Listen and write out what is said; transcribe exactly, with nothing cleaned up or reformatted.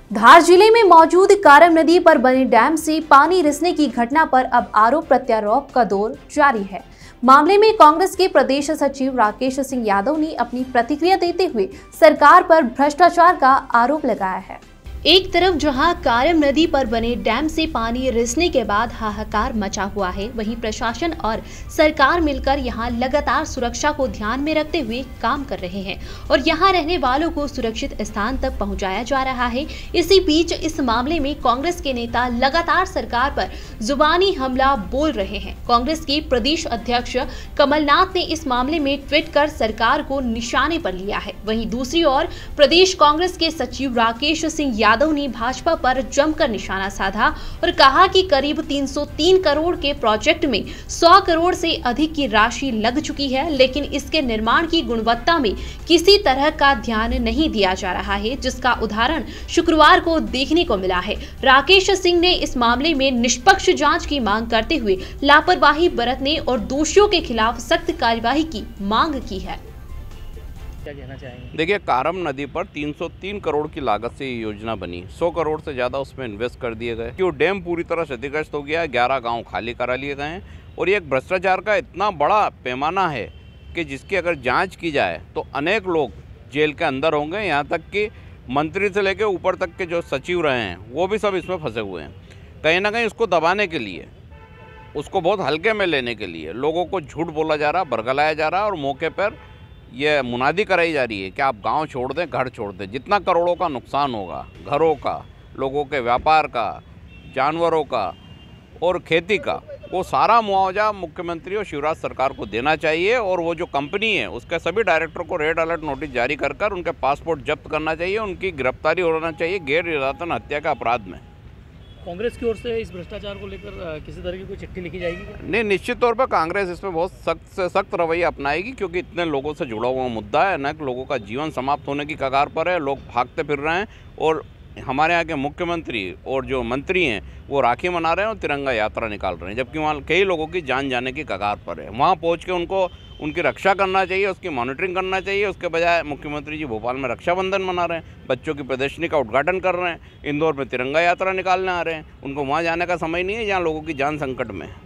धार जिले में मौजूद कारम नदी पर बने डैम से पानी रिसने की घटना पर अब आरोप प्रत्यारोप का दौर जारी है। मामले में कांग्रेस के प्रदेश सचिव राकेश सिंह यादव ने अपनी प्रतिक्रिया देते हुए सरकार पर भ्रष्टाचार का आरोप लगाया है। एक तरफ जहां कारम नदी पर बने डैम से पानी रिसने के बाद हाहाकार मचा हुआ है, वहीं प्रशासन और सरकार मिलकर यहां लगातार सुरक्षा को ध्यान में रखते हुए काम कर रहे हैं और यहां रहने वालों को सुरक्षित स्थान तक पहुंचाया जा रहा है। इसी बीच इस मामले में कांग्रेस के नेता लगातार सरकार पर जुबानी हमला बोल रहे हैं। कांग्रेस के प्रदेश अध्यक्ष कमलनाथ ने इस मामले में ट्वीट कर सरकार को निशाने पर लिया है। वहीं दूसरी ओर प्रदेश कांग्रेस के सचिव राकेश सिंह यादव ने भाजपा पर जमकर निशाना साधा और कहा कि करीब तीन सौ तीन करोड़ के प्रोजेक्ट में सौ करोड़ से अधिक की राशि लग चुकी है, लेकिन इसके निर्माण की गुणवत्ता में किसी तरह का ध्यान नहीं दिया जा रहा है, जिसका उदाहरण शुक्रवार को देखने को मिला है। राकेश सिंह ने इस मामले में निष्पक्ष जांच की मांग करते हुए लापरवाही बरतने और दोषियों के खिलाफ सख्त कार्यवाही की मांग की है। क्या कहना चाहेंगे? देखिए, कारम नदी पर तीन सौ तीन करोड़ की लागत से ये योजना बनी। सौ करोड़ से ज़्यादा उसमें इन्वेस्ट कर दिए गए। क्यों डैम पूरी तरह क्षतिग्रस्त हो गया है, ग्यारह गांव खाली करा लिए गए हैं और ये एक भ्रष्टाचार का इतना बड़ा पैमाना है कि जिसकी अगर जांच की जाए तो अनेक लोग जेल के अंदर होंगे। यहाँ तक कि मंत्री से लेकर ऊपर तक के जो सचिव रहे हैं वो भी सब इसमें फंसे हुए हैं। कहीं ना कहीं उसको दबाने के लिए, उसको बहुत हल्के में लेने के लिए लोगों को झूठ बोला जा रहा, बरगलाया जा रहा और मौके पर ये मुनादी कराई जा रही है कि आप गांव छोड़ दें, घर छोड़ दें। जितना करोड़ों का नुकसान होगा, घरों का, लोगों के व्यापार का, जानवरों का और खेती का, वो सारा मुआवजा मुख्यमंत्री और शिवराज सरकार को देना चाहिए। और वो जो कंपनी है उसके सभी डायरेक्टर को रेड अलर्ट नोटिस जारी कर कर उनके पासपोर्ट जब्त करना चाहिए, उनकी गिरफ्तारी होना चाहिए गैर इरादतन हत्या का अपराध में। कांग्रेस की ओर से इस भ्रष्टाचार को लेकर किसी तरह की कोई चिट्ठी लिखी जाएगी क्या? नहीं, निश्चित तौर पर कांग्रेस इसमें बहुत सख्त से सख्त रवैया अपनाएगी, क्योंकि इतने लोगों से जुड़ा हुआ मुद्दा है। अनेक लोगों का जीवन समाप्त होने की कगार पर है, लोग भागते फिर रहे हैं और हमारे यहाँ के मुख्यमंत्री और जो मंत्री हैं वो राखी मना रहे हैं और तिरंगा यात्रा निकाल रहे हैं, जबकि वहाँ कई लोगों की जान जाने की कगार पर है। वहाँ पहुँच के उनको उनकी रक्षा करना चाहिए, उसकी मॉनिटरिंग करना चाहिए। उसके बजाय मुख्यमंत्री जी भोपाल में रक्षाबंधन मना रहे हैं, बच्चों की प्रदर्शनी का उद्घाटन कर रहे हैं, इंदौर में तिरंगा यात्रा निकालने आ रहे हैं। उनको वहाँ जाने का समय नहीं है जहाँ लोगों की जान संकट में है।